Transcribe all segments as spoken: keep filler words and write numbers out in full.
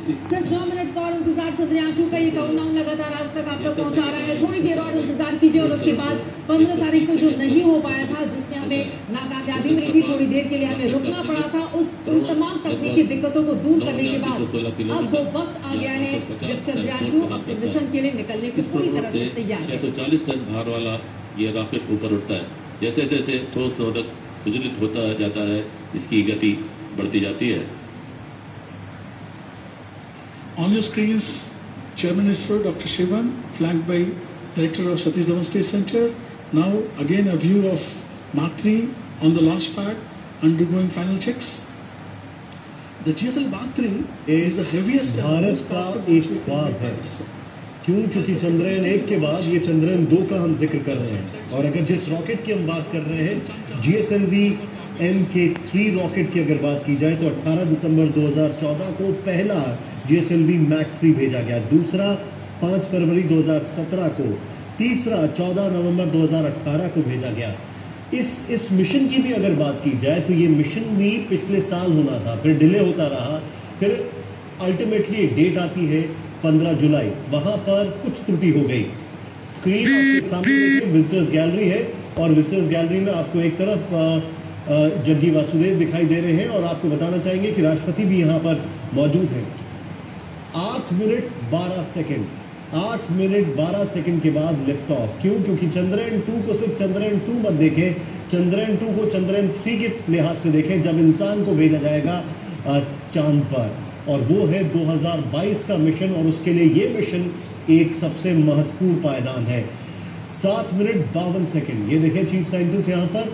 सिर्फ दो मिनट का और इंतजार चंद्रयान टू का ये काउंटडाउन लगातार आज तक आप तक पहुंचा रहा है। थोड़ी देर और इंतजार कीजिए और उसके बाद पंद्रह तारीख को जो नहीं हो पाया था, जिसमें हमें नाकामयाबी मिली थी, थोड़ी देर के लिए हमें रुकना पड़ा था, उस उन तमाम तकनीकी दिक्कतों को दूर करने के बाद अब वो वक्त आ गया है जब चंद्रयान टू अपने मिशन के लिए निकलने को पूरी तरह से तैयार है। छह सौ चालीस टन भार वाला ये रॉकेट ऊपर उठता है। जैसे जैसे ठोस रोधक सुदृढ़ होता जाता है, इसकी गति बढ़ती जाती है। On your screens, Chairman ISRO Doctor Shivan, flanked by Director of Satish Dhawan Space Center. Now again a view of Mark three on the launch pad, undergoing final checks. The G S L V Mark three is the heaviest. Bharat का एक ख्वाब है, क्यों? क्योंकि चंद्रयान एक के बाद ये चंद्रयान दो का हम जिक्र कर रहे हैं। और अगर जिस रॉकेट की हम बात कर रहे हैं, G S L V M K three rocket की अगर बात की जाए तो अठारह दिसंबर दो हज़ार चौदह को पहला G S L V Mk three भेजा गया, दूसरा पाँच फरवरी दो हज़ार सत्रह को, तीसरा चौदह नवंबर दो हज़ार अठारह को भेजा गया। इस इस मिशन की भी अगर बात की जाए तो ये मिशन भी पिछले साल होना था, फिर डिले होता रहा, फिर अल्टीमेटली एक डेट आती है पंद्रह जुलाई, वहाँ पर कुछ त्रुटि हो गई। स्क्रीन आपके सामने देखिए, विजिटर्स गैलरी है और विजिटर्स गैलरी में आपको एक तरफ आ, आ, जग्गी वासुदेव दिखाई दे रहे हैं और आपको बताना चाहेंगे कि राष्ट्रपति भी यहाँ पर मौजूद हैं। आठ मिनट बारह सेकेंड आठ मिनट बारह सेकेंड के बाद लिफ्ट ऑफ। क्यों? क्योंकि चंद्रयान टू को सिर्फ चंद्रयान टू मत देखें, चंद्रयान टू को चंद्रयान थ्री के लिहाज से देखें, जब इंसान को भेजा जाएगा चांद पर, और वो है दो हज़ार बाईस का मिशन, और उसके लिए ये मिशन एक सबसे महत्वपूर्ण पायदान है। सात मिनट बावन सेकेंड, ये देखें चीफ साइंटिस्ट यहाँ पर,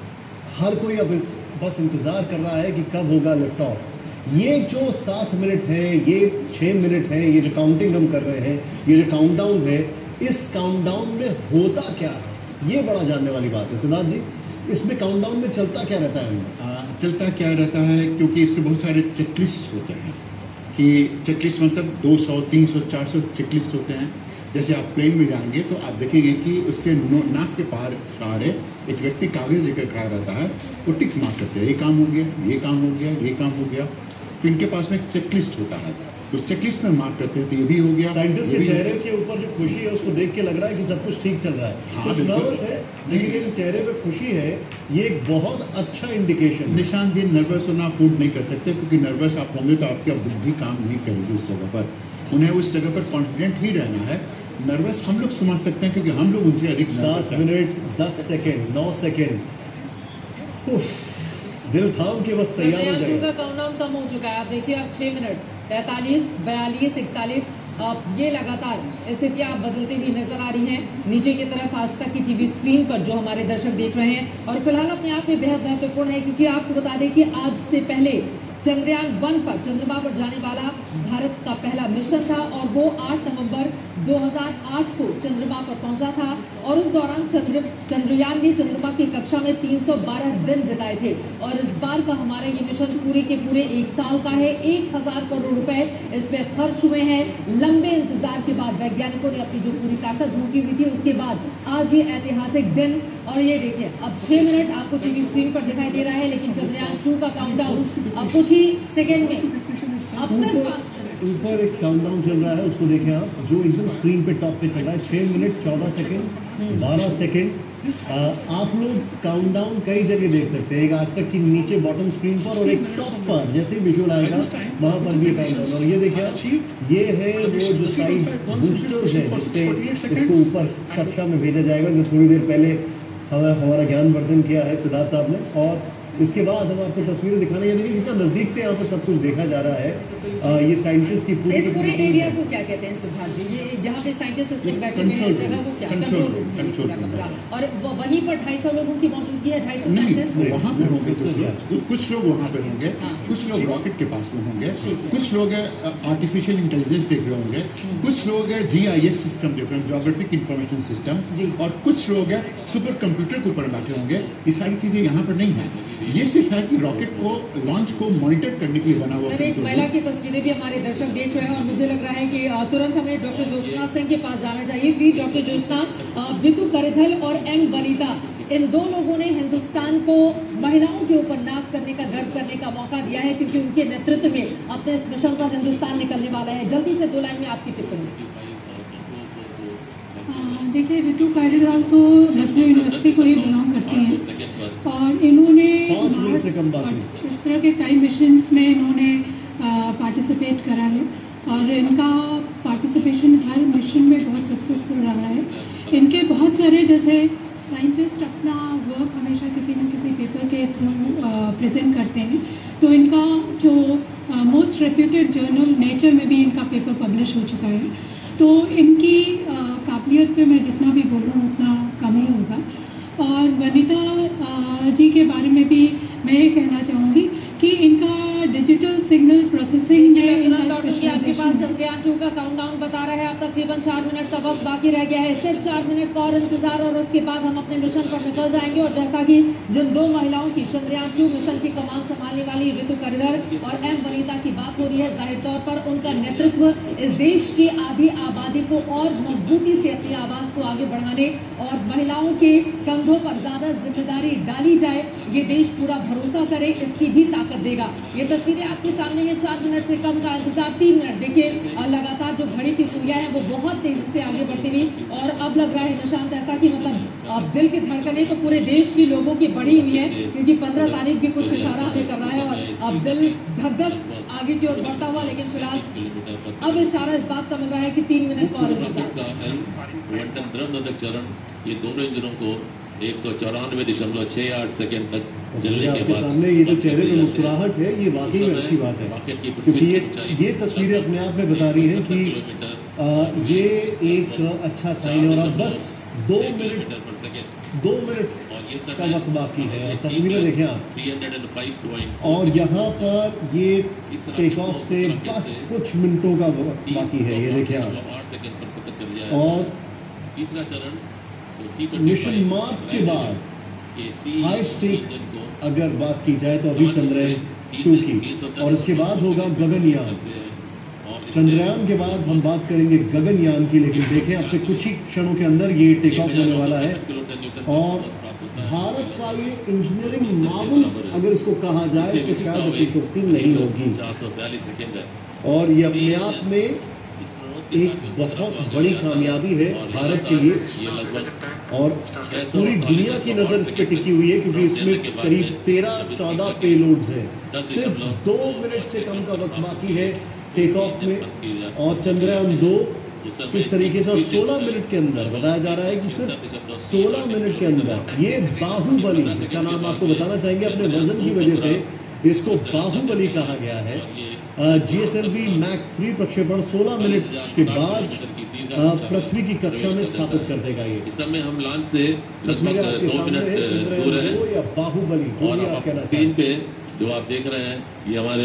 हर कोई अब बस इंतजार कर रहा है कि कब होगा लिफ्ट ऑफ। ये जो सात मिनट है, ये छः मिनट है, ये जो काउंटिंग हम कर रहे हैं, ये जो काउंटडाउन है, इस काउंटडाउन में होता क्या है, ये बड़ा जानने वाली बात है। सिद्धार्थ जी, इसमें काउंटडाउन में चलता क्या रहता है? आ, चलता क्या रहता है, क्योंकि इसमें बहुत सारे चेकलिस्ट होते हैं, कि चेकलिस्ट मतलब दो सौ, तीन सौ, चार सौ चेकलिस्ट होते हैं। जैसे आप प्लेन में जाएंगे तो आप देखेंगे कि उसके नाक के पार सहारे एक व्यक्ति कागज लेकर खड़ा रहता है, वो टिक मार करते हैं, ये काम हो गया, ये काम हो गया, ये काम हो गया। तो इनके पास में एक चेकलिस्ट होता है, उस चेकलिस्ट में मार्क करते हैं तो ये भी हो गया। साइंटिस्ट के चेहरे के ऊपर जो खुशी है उसको देख के लग रहा है कि सब कुछ ठीक चल रहा है। हाँ, कुछ नर्वस है, लेकिन ये चेहरे पे खुशी है, ये एक बहुत अच्छा इंडिकेशन। निशान जी, नर्वस होना अफोर्ड नहीं कर सकते, क्योंकि नर्वस आप होंगे तो आपकी बुद्धि काम नहीं करेगी उस जगह पर। उन्हें उस जगह पर कॉन्फिडेंट ही रहना है। नर्वस हम लोग समझ सकते हैं, क्योंकि हम लोग उनसे अधिक। सात मिनट दस सेकेंड नौ सेकेंड दिल थाम के बस तैयार हो जाए। काउंटडाउन कम हो चुका है, आप देखिए अब छह मिनट तैंतालीस, बयालीस, इकतालीस, अब ये लगातार स्थितियां आप बदलती हुई नजर आ रही हैं। नीचे की तरफ आज तक की टीवी स्क्रीन पर जो हमारे दर्शक देख रहे हैं, और फिलहाल अपने आप में बेहद महत्वपूर्ण है, क्योंकि आपको बता दें कि आज से पहले चंद्रयान वन पर चंद्रमा पर जाने वाला भारत का पहला मिशन था, और वो आठ नवंबर दो हज़ार आठ को चंद्रमा पर पहुंचा था, और उस दौरान चंद्र चंद्रयान ने चंद्रमा की कक्षा में तीन सौ बारह दिन बिताए थे। और इस बार का हमारा ये मिशन पूरे के पूरे एक साल का है। एक हजार करोड़ रुपए इसमें खर्च हुए हैं। लंबे इंतजार के बाद वैज्ञानिकों ने अपनी जो पूरी ताकत झोंकी हुई थी, उसके बाद आज ये ऐतिहासिक दिन। और ये देखिए अब छह मिनट आपको टीवी स्क्रीन पर दिखाई दे रहा है, लेकिन चंद्रयान टू का काउंटडाउन अब कुछ ही सेकेंड में, अब सिर्फ पाँच ऊपर एक काउंटडाउन चल रहा है, उसको देखें आप, जो एकदम स्क्रीन पे टॉप पे चल रहा है। छह मिनट चौदह सेकेंड बारह सेकेंड आप लोग काउंटडाउन कई जगह देख सकते हैं, एक आज तक की नीचे बॉटम स्क्रीन पर, और एक टॉप पर जैसे ही विजुअल आएगा वहाँ पर भी काउंटडाउन। और ये देखिए आप, ये है वो जो साइड बूस्टर्स है, जिससे इसको ऊपर कक्षा में भेजा जाएगा, जो थोड़ी देर पहले हमारा हमारा ज्ञानवर्धन किया है सिद्धार्थ साहब ने। और इसके बाद हम आपको तस्वीरें दिखाने, ये देखिए कितना नजदीक से यहाँ पे सब कुछ देखा जा रहा है। आ, ये साइंटिस्ट की पूरी इस पूरे एरिया को क्या कहते हैं सिद्धार्थ जी? ये जहाँ पे साइंटिस्ट बैठे हुए हैं, इस जगह को क्या? Control room. और वहीं पर ढाई सौ लोगों की मौजूदगी है, ढाई सौ साइंटिस्ट वहाँ पे होंगे, कुछ लोग कुछ लोग वहाँ पे होंगे, कुछ लोग रॉकेट के पास में होंगे, कुछ लोग आर्टिफिशियल इंटेलिजेंस देख रहे होंगे, कुछ लोग जी आई एस सिस्टम देख रहे हैं, जोग्राफिक इंफॉर्मेशन सिस्टम, और कुछ लोग सुपर कंप्यूटर के ऊपर बैठे होंगे। ये सारी चीजें यहाँ पर नहीं है। ये सिर्फ है कि रॉकेट को लॉन्च को मॉनिटर करने के लिए बना हुआ सर, एक महिला की तस्वीरें भी हमारे दर्शक देख रहे हैं और मुझे लग रहा है कि अ, तुरंत हमें डॉक्टर ज्योत्सना सिंह के पास जाना चाहिए। वी डॉक्टर ज्योत्सना, वितु करिथल और एम वनिता, इन दो लोगों ने हिंदुस्तान को महिलाओं के ऊपर नाज करने का, गर्व करने का मौका दिया है, क्योंकि उनके नेतृत्व में अपने इस मिशन पर हिंदुस्तान निकलने वाला है। जल्दी से दो लाइन में आपकी टिप्पणी। देखिए, रितु कारीदार तो लखनऊ यूनिवर्सिटी को ही बिलोंग करते हैं और इन्होंने मार्स इस तरह के कई मिशंस में इन्होंने पार्टिसिपेट करा है और इनका पार्टिसिपेशन हर मिशन में बहुत सक्सेसफुल रहा है। इनके बहुत सारे जैसे साइंटिस्ट अपना वर्क हमेशा किसी न किसी पेपर के थ्रू प्रेजेंट करते हैं, तो इनका जो मोस्ट रेप्यूटेड जर्नल नेचर में भी इनका पेपर पब्लिश हो चुका है। तो इनकी काबिलियत पे मैं जितना भी बोलूँ उतना कम ही होगा। और वनिता जी के बारे में भी मैं ये कहना चाहूँगी कि इनका डिजिटल सिग्नल प्रोसेसिंग में आपके पास चंद्रयान टू का काउंटडाउन बता रहा है। अब तकरीबन चार मिनट का वक्त बाकी रह गया है, सिर्फ चार मिनट का और इंतजार और उसके बाद हम अपने मिशन पर निकल जाएंगे। और जैसा कि जिन दो महिलाओं की चंद्रयान टू मिशन की कमान संभालने वाली रितु करिधर और एम वनिता की बात हो रही है, जाहिर तौर पर उनका नेतृत्व इस देश की आधी आबादी को और मजबूती से अपनी आवाज को आगे बढ़ाने और महिलाओं के कंधों पर ज्यादा जिम्मेदारी डाली जाए, ये देश पूरा भरोसा करे, इसकी भी ताकत देगा। ये तस्वीरें आपके सामने है। चार मिनट से कम का इंतजार, तीन मिनट। देखिए, लगातार जो घड़ी की सुइयां हैं वो बहुत तेजी से आगे बढ़ती हुई, और अब लग रहा है निशांत ऐसा कि मतलब अब दिल की धड़कनें तो पूरे देश की लोगों की बढ़ी हुई है, क्योंकि पंद्रह तारीख भी कुछ इशारा हमें कर रहा है और अब दिल धक धक आगे की ओर बढ़ता हुआ। लेकिन फिलहाल अब इशारा इस बात का मिल रहा है कि तीन मिनट का और चरण, ये दोनों इंजनों को एक सौ चौरानवे दशमलव छह आठ सेकेंड तक चलने के बाद सामने ये जो चेहरे में मुस्कुराहट है, ये वाकई में अच्छी बात है, क्योंकि ये ये तस्वीरें अपने आप में बता रही हैं कि आ, ये एक अच्छा साइन है। और अब बस दो मिनट दो मिनट का वक्त बाकी है। तस्वीरें देखें आप, और यहाँ पर ये टेक ऑफ से बस कुछ मिनटों का वक्त बाकी है, ये देखें आप। और तीसरा चरण मिशन मार्स के बाद हाई स्टेक अगर बात की जाए तो अभी चंद्रयान टू की, और इसके बाद होगा गगनयान। चंद्रयान के बाद हम बात करेंगे गगनयान की, लेकिन देखें आपसे कुछ ही क्षणों के अंदर ये टेक ऑफ होने वाला है। और भारत का ये इंजीनियरिंग मामूल अगर इसको कहा जाए तो शायद अतिशयोक्ति नहीं होगी, और ये अपने आप में एक बहुत बड़ी कामयाबी है भारत के लिए। और पूरी दुनिया की नजर इस पर टिकी हुई है, क्योंकि इसमें करीब तेरह चौदह पेलोड्स हैं। सिर्फ दो मिनट से कम का वक्त बाकी है टेक ऑफ में, और चंद्रयान दो किस तरीके से, और सोलह मिनट के अंदर बताया जा रहा है कि सिर्फ सोलह मिनट के अंदर ये बाहुबली, जिसका नाम आपको बताना चाहेंगे अपने वजन की वजह से इसको बाहुबली कहा गया है, जीएसएलवी मैक थ्री प्रक्षेपण सोलह मिनट के बाद पृथ्वी की कक्षा में स्थापित कर देगा। ये इस समय हम लॉन्च से लगभग दो मिनट दूर है। बाहुबली और आप स्क्रीन पे जो आप देख रहे हैं, ये हमारे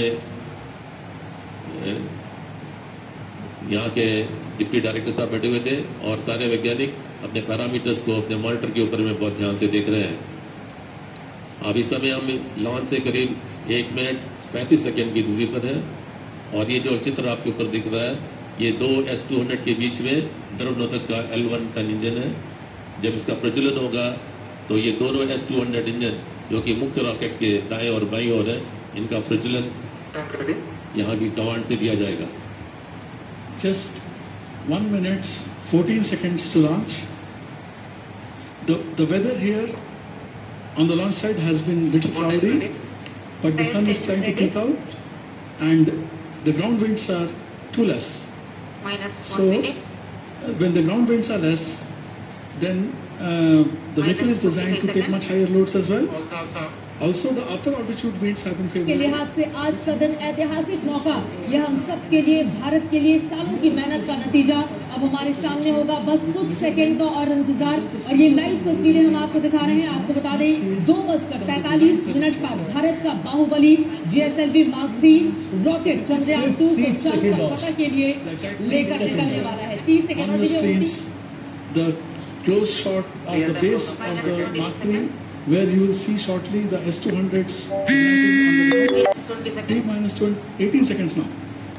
यहाँ के डिप्टी डायरेक्टर साहब बैठे हुए थे, और सारे वैज्ञानिक अपने पैरामीटर्स को अपने मॉनिटर के ऊपर में बहुत ध्यान से देख रहे हैं। अब इस समय हम लॉन्च से करीब एक मिनट पैंतीस सेकेंड की दूरी पर है, और ये जो चित्र आपके ऊपर दिख रहा है, ये दो एस टू हंड्रेड के बीच में द्रवनोदक का एल वन टन इंजन है। जब इसका प्रज्वलन होगा तो ये दोनों एस टू हंड्रेड इंजन, जो कि मुख्य रॉकेट के दाएं और बाईं ओर है, इनका प्रज्वलन यहाँ की कमांड से दिया जाएगा। Just one minute, fourteen seconds to launch. The, the weather here on the launch site has been little cloudy, but the sun is trying to peek out, and the ground winds are too less. Minus So, one minute. uh, when the ground winds are less, then uh, the vehicle is designed to take much higher loads as well. Also, the upper altitude winds have been के favorable. लिहाज से आज का दिन ऐतिहासिक मौका, यह हम सब के लिए, भारत के लिए सालों की मेहनत का नतीजा अब हमारे सामने होगा। बस कुछ सेकंड का और इंतजार, और ये लाइव तस्वीरें हम आपको दिखा रहे हैं। आपको बता दें, दो बजकर तैतालीस मिनट पर भारत का Baahubali GSLV mark three rocket Chandrayaan two को चांद पर पता के लिए लेकर निकलने वाला है। तीस second On your screens, the close shot of the base of the Mark three where you will see shortly the S two hundreds on the twenty T seconds. minus twenty, eighteen seconds now.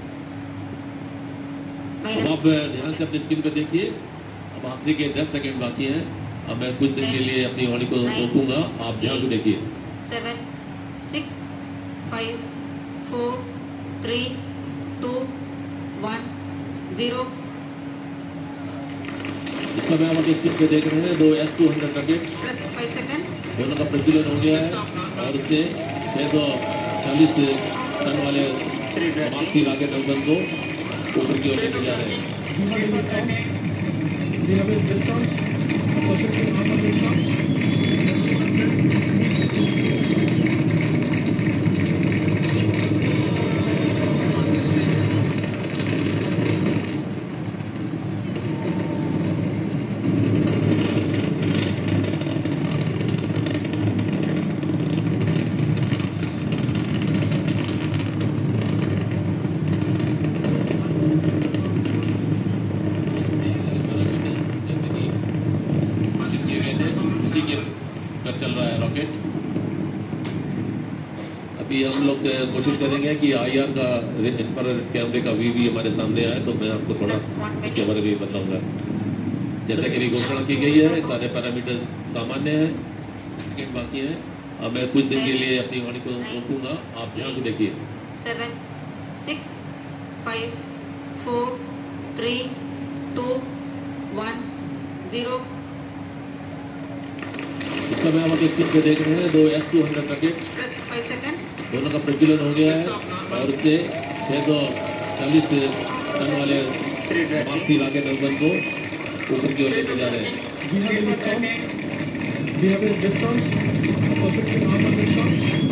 अब आप ध्यान से अपनी screen पर देखिए, अब आखिरी के दस सेकंड बाकी हैं। अब मैं कुछ देर के लिए अपनी घड़ी को रोकूंगा, आप ध्यान से देखिए। Seven, six, five, four, three, two, one, zero. इस समय आप अपनी स्क्रीन पे देख रहे हैं दो S two hundred rocket, Plus five seconds. दोनों का प्रज्वलन हो गया है और इससे छह सौ चालीस टन वाले मार्क्सी रॉकेट नंबर को ऊपर की ओर लेके जा रहे हैं। We have a distance, perfectly normal distance, S two hundred. इसी के पर चल रहा है रॉकेट। अभी हम लोग कोशिश करेंगे कि आईआर का इंफ्रारेड कैमरे का व्यू भी हमारे सामने आए, तो मैं आपको थोड़ा इसके बारे में बताऊंगा। जैसे कि घोषणा की गई है, सारे पैरामीटर्स सामान्य हैं, सेकंड बाकी है। अब मैं कुछ देर के लिए अपनी घड़ी को रोकूंगा, आप ध्यान से देखिए। Seven, six, five, four, three, two, one, zero. इस समय आप अपनी स्क्रीन पे देख रहे हैं दो S two hundred rocket, Plus five seconds. दोनों का प्रज्वलन हो गया है और इससे छह सौ चालीस टन वाले मार्क्सी रॉकेट नंबर को ऊपर की ओर लेके जा रहे हैं। We have a distance, we have a distance, perfectly normal distance,